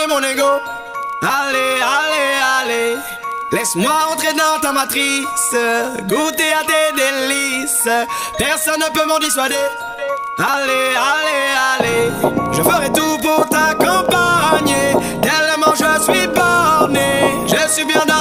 briser mon ego. Allez, allez, allez, laisse-moi entrer dans ta matrice, goûter à tes délices. Personne ne peut m'en dissuader. Allez, allez, allez, je ferai tout pour t'accompagner. Tellement je suis borné, je suis bien dans